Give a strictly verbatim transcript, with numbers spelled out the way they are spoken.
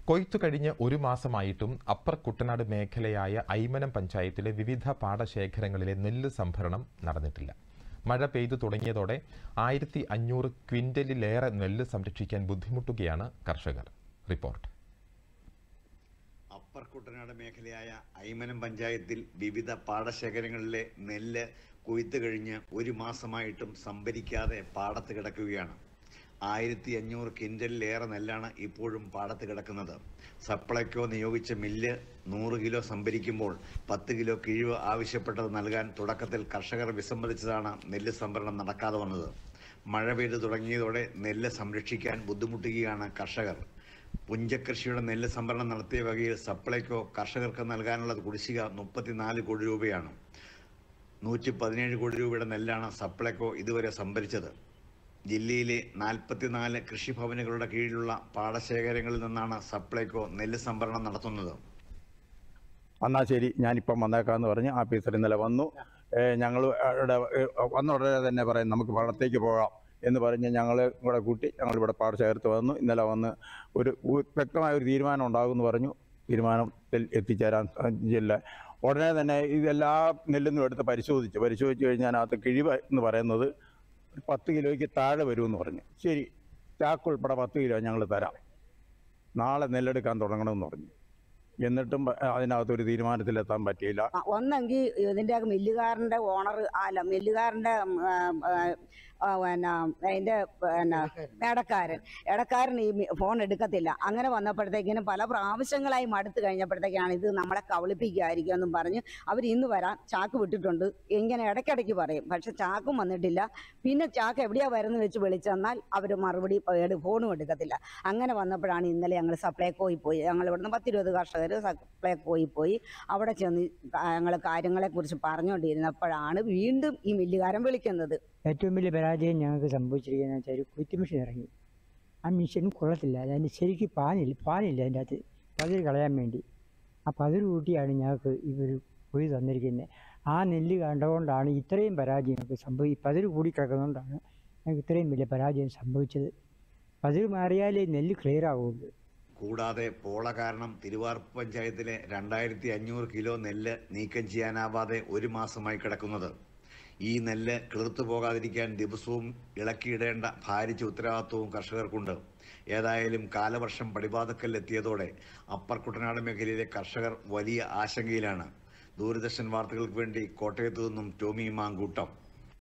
കൊയ്ത്തു കഴിഞ്ഞ് ഒരു മാസമായിട്ടും അപ്പർ കുട്ടനാട് മേഖലയായ ഐമനം പഞ്ചായത്തിലെ വിവിധ പാടശേഖരങ്ങളിലെ നെല്ല് സംഭരണം നടന്നിട്ടില്ല. മഴ പെയ്തു തുടങ്ങിയതോടെ ആയിരത്തി അഞ്ഞൂറ് ക്വിന്റലിലേറെ നെല്ല് സംരക്ഷിക്കാൻ ബുദ്ധിമുട്ടുകയാണ് കർഷകർ. റിപ്പോർട്ട്. അപ്പർ കുട്ടനാട് മേഖലയായ ഐമനം പഞ്ചായത്തിൽ വിവിധ പാടശേഖരങ്ങളിലെ നെല്ല് കൊയ്ത്തു കഴിഞ്ഞ് ഒരു മാസമായിട്ടും സംഭരിക്കാതെ പാടത്ത് കിടക്കുകയാണ്. ആയിരത്തി അഞ്ഞൂറ് ക്വിന്റലിലേറെ നെല്ലാണ് ഇപ്പോഴും പാടത്ത് കിടക്കുന്നത്. സപ്ലൈകോ നിയോഗിച്ച മില്ല് നൂറ് കിലോ സംഭരിക്കുമ്പോൾ പത്ത് കിലോ കിഴിവ് ആവശ്യപ്പെട്ടത് നൽകാൻ തുടക്കത്തിൽ കർഷകർ വിസമ്മതിച്ചതാണ് നെല്ല് സംഭരണം നടക്കാതെ വന്നത്. മഴ പെയ്തു തുടങ്ങിയതോടെ നെല്ല് സംരക്ഷിക്കാൻ ബുദ്ധിമുട്ടുകയാണ് കർഷകർ. പുഞ്ചകൃഷിയുടെ നെല്ല് സംഭരണം നടത്തിയ വകയിൽ സപ്ലൈകോ കർഷകർക്ക് നൽകാനുള്ള കുടിശ്ശിക മുപ്പത്തിനാല് കോടി രൂപയാണ്. നൂറ്റി പതിനേഴ് കോടി രൂപയുടെ നെല്ലാണ് സപ്ലൈകോ ഇതുവരെ സംഭരിച്ചത്. ജില്ലയിലെ നാൽപ്പത്തിനാല് കൃഷിഭവനുകളുടെ കീഴിലുള്ള പാടശേഖരങ്ങളിൽ നിന്നാണ് സപ്ലൈകോ നെല്ല് സംഭരണം നടത്തുന്നത്. എന്നാൽ ശരി, ഞാനിപ്പം വന്നേക്കാന്ന് പറഞ്ഞ് ഓഫീസർ ഇന്നലെ വന്നു. ഞങ്ങൾ വന്ന ഉടനെ തന്നെ പറയും നമുക്ക് പാടത്തേക്ക് പോകാം എന്ന് പറഞ്ഞ് ഞങ്ങൾ ഇവിടെ കൂട്ടി ഞങ്ങളിവിടെ പാടശേഖരത്ത് വന്നു. ഇന്നലെ വന്ന് ഒരു വ്യക്തമായ ഒരു തീരുമാനം ഉണ്ടാകുമെന്ന് പറഞ്ഞു. തീരുമാനത്തിൽ എത്തിച്ചേരാൻ ജില്ല ഉടനെ തന്നെ ഇതെല്ലാ നെല്ലിന്നും എടുത്ത് പരിശോധിച്ചു പരിശോധിച്ച് കഴിഞ്ഞാൽ അതിനകത്ത് കിഴിവ് എന്ന് പറയുന്നത് പത്ത് കിലോയ്ക്ക് താഴെ വരുമെന്ന് പറഞ്ഞു. ശരി, ചാക്ക് ഉൾപ്പെടെ പത്ത് കിലോ ഞങ്ങൾ തരാം, നാളെ നെല്ലെടുക്കാൻ തുടങ്ങണമെന്ന് പറഞ്ഞു. എന്നിട്ടും അതിനകത്തൊരു തീരുമാനത്തിലെത്താൻ പറ്റിയില്ല. ഒന്നെങ്കിൽ ഇതിൻ്റെ മില്ലുകാരൻ്റെ ഓണർ അല്ല മില്ലുകാരൻ്റെ പിന്നെ അതിൻ്റെ പിന്നെ ഇടക്കാരൻ ഇടക്കാരൻ ഈ ഫോൺ എടുക്കത്തില്ല. അങ്ങനെ വന്നപ്പോഴത്തേക്കിനും പല പ്രാവശ്യങ്ങളായി മടുത്ത് കഴിഞ്ഞപ്പോഴത്തേക്കാണ് ഇത് നമ്മളെ കവളിപ്പിക്കുകയായിരിക്കും എന്നും പറഞ്ഞ് അവർ ഇന്ന് വരാൻ ചാക്ക് വിട്ടിട്ടുണ്ട്. ഇങ്ങനെ ഇടയ്ക്കിടയ്ക്ക് പറയും, പക്ഷെ ചാക്കും വന്നിട്ടില്ല. പിന്നെ ചാക്ക് എവിടെയാണ് വരുന്നത് വെച്ച് വിളിച്ചെന്നാൽ അവർ മറുപടി ഫോണും എടുക്കത്തില്ല. അങ്ങനെ വന്നപ്പോഴാണ് ഇന്നലെ ഞങ്ങൾ സപ്ലൈകോയിൽ പോയി. ഞങ്ങൾ ഇവിടുന്ന് പത്തിരുപത് കർഷകർ സപ്ലൈകോയിൽ പോയി അവിടെ ചെന്ന് ഞങ്ങൾ കാര്യങ്ങളെക്കുറിച്ച് പറഞ്ഞുകൊണ്ടിരുന്നപ്പോഴാണ് വീണ്ടും ഈ മില്ലുകാരൻ വിളിക്കുന്നത്. ഏറ്റവും വലിയ പരാജയം ഞങ്ങൾക്ക് സംഭവിച്ചിരിക്കുന്നത് വെച്ചാൽ ഒരു കുറ്റി മെഷീൻ ഇറങ്ങി. ആ മെഷീൻ കൊള്ളത്തില്ല, അതിന് ശരിക്ക് പാനില്ല പാനില്ല അതിൻ്റെ അകത്ത് പതിര് കളയാൻ വേണ്ടി. ആ പതിര് കൂട്ടിയാണ് ഞങ്ങൾക്ക് ഇവർ പൊഴി തന്നിരിക്കുന്നത്. ആ നെല്ല് കണ്ടുകൊണ്ടാണ് ഇത്രയും പരാജയം ഞങ്ങൾക്ക് സംഭവി പതിര് കൂടി കിടക്കുന്നതുകൊണ്ടാണ് ഞങ്ങൾക്ക് ഇത്രയും വലിയ പരാജയം സംഭവിച്ചത്. പതിര് മാറിയാലേ നെല്ല് ക്ലിയർ ആവുള്ളൂ. കൂടാതെ പോള കാരണം തിരുവാർപ്പ് പഞ്ചായത്തിലെ രണ്ടായിരത്തി അഞ്ഞൂറ് കിലോ നെല്ല് നീക്കം ചെയ്യാനാവാതെ ഒരു മാസമായി കിടക്കുന്നത്. ഈ നെല്ല് കിളിർത്തു പോകാതിരിക്കാൻ ദിവസവും ഇളക്കിയിടേണ്ട ഭാരിച്ച ഉത്തരവാദിത്വവും കർഷകർക്കുണ്ട്. ഏതായാലും കാലവർഷം പടിവാതിക്കലെത്തിയതോടെ അപ്പർ കുട്ടനാട് മേഖലയിലെ കർഷകർ വലിയ ആശങ്കയിലാണ്. ദൂരദർശൻ വാർത്തകൾക്ക് വേണ്ടി കോട്ടയത്തു നിന്നും ടോമി മാങ്കൂട്ടം.